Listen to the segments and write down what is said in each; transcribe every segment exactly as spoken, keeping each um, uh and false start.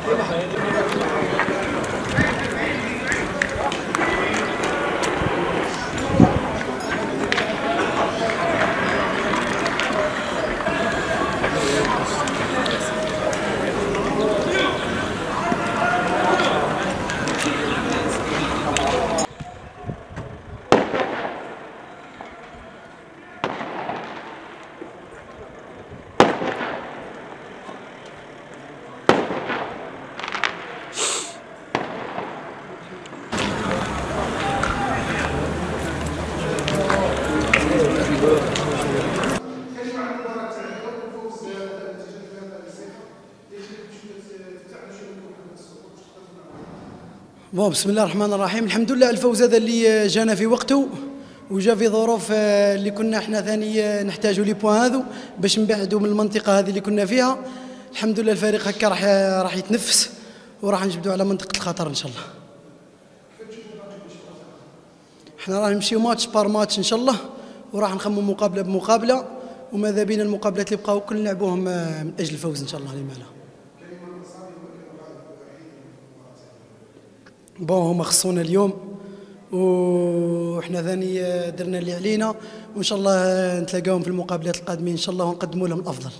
بون بسم الله الرحمن الرحيم. الحمد لله الفوز هذا اللي جانا في وقته وجا في ظروف اللي كنا احنا ثاني نحتاجوا لي بوان هذو باش نبعدوا من المنطقه هذه اللي كنا فيها. الحمد لله الفريق هكا راح راح يتنفس وراح نجبدوا على منطقه الخطر ان شاء الله. احنا راح نمشيو ماتش بار ماتش ان شاء الله وراح نخمموا مقابله بمقابله وماذا بينا المقابلات اللي بقاو كل نلعبوهم من اجل الفوز ان شاء الله. لما لا بون هما خصونا اليوم وحنا ثاني درنا اللي علينا وان شاء الله نتلاقاهم في المقابلات القادمين ان شاء الله ونقدموا لهم الافضل.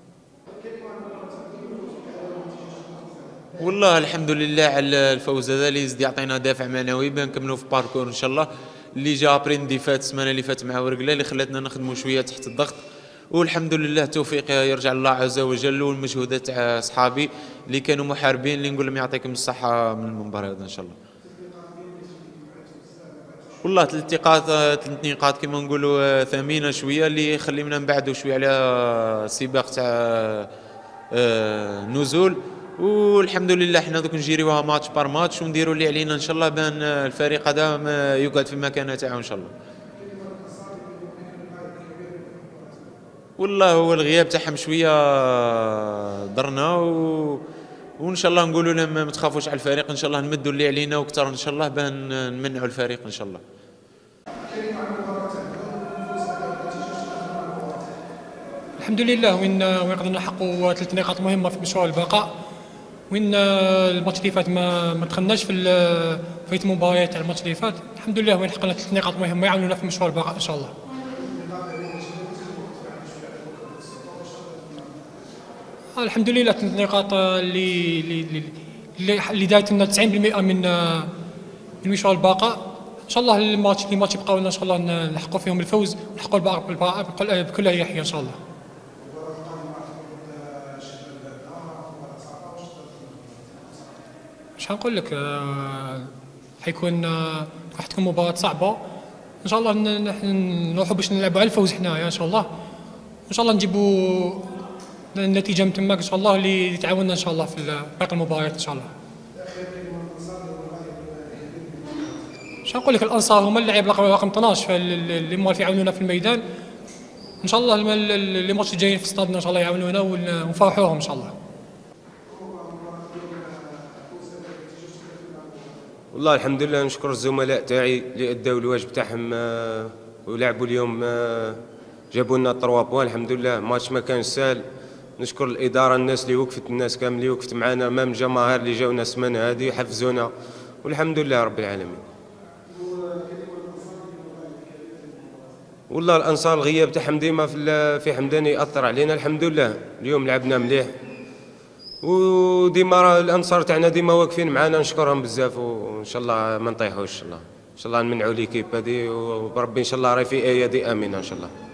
والله الحمد لله على الفوز هذا اللي يزيد يعطينا دافع معنوي باه نكملوا في باركور ان شاء الله اللي جا ابرين دي فات السمانه اللي فات مع ورقله اللي خلاتنا نخدموا شويه تحت الضغط. والحمد لله التوفيق يرجع لله عز وجل والمجهودات تاع اصحابي اللي كانوا محاربين اللي نقول لهم يعطيكم الصحه من المنبر هذا ان شاء الله. والله ثلاث نقاط ثلاث نقاط كما نقولوا ثمينه شويه اللي يخلينا نبعدوا شويه على سباق تاع نزول. والحمد لله حنا دوك نجيريوها ماتش بار ماتش ونديروا اللي علينا ان شاء الله بان الفريق هذا يقعد في المكانه تاعو ان شاء الله. والله هو الغياب تاعهم شويه ضرنا و... وان شاء الله نقولوا لهم ما تخافوش على الفريق ان شاء الله نمدوا اللي علينا وكثر ان شاء الله بان نمنعوا الفريق ان شاء الله. الحمد لله وين وين قدرنا نحققوا ثلاث نقاط مهمه في مشوار البقاء وين الماتش اللي فات ما ما دخلناش في في المباريات تاع الماتش اللي فات. الحمد لله وين حققنا ثلاث نقاط مهمه يعاونونا في مشوار البقاء ان شاء الله. الحمد لله ثلاث نقاط اللي اللي اللي دايت لنا تسعين بالمئة من من مشوار البقاء ان شاء الله. الماتش اللي ماتش يبقاو لنا ان شاء الله نحققوا فيهم الفوز ونحققوا البقاء بكل اريحيه ان شاء الله. مش هنقول لك حيكون راح تكون مباراه صعبه ان شاء الله. نروحوا باش نلعبوا على الفوز حنايا ان شاء الله ان شاء الله نجيبوا النتيجه من تماك ان شاء الله اللي تعاوننا ان شاء الله في باقي المباريات ان شاء الله. مش هنقول لك الانصار هما اللاعب رقم اثناش اللي هما يعاونونا في الميدان ان شاء الله. اللي ماتش الجايين في استادنا ان شاء الله يعاونونا ونفرحوهم ان شاء الله. والله الحمد لله نشكر الزملاء تاعي اللي اداو الواجب تاعهم ولعبوا اليوم جابوا لنا ثلاثة بوان. الحمد لله ماتش ما كانش سهل. نشكر الاداره الناس اللي وقفت الناس كامل اللي وقفت معنا مام الجماهير اللي جاونا السمانه هذه حفزونا والحمد لله رب العالمين. والله الانصار الغياب تاعهم ديما في في حمداني ياثر علينا. الحمد لله اليوم لعبنا مليح وديما الانصار تاعنا ديما واقفين معنا نشكرهم بزاف وان شاء الله ما نطيحوش ان شاء الله ان شاء الله نمنعوا ليكيب هذه وربي ان شاء الله راهي في ايادي امينه ان شاء الله.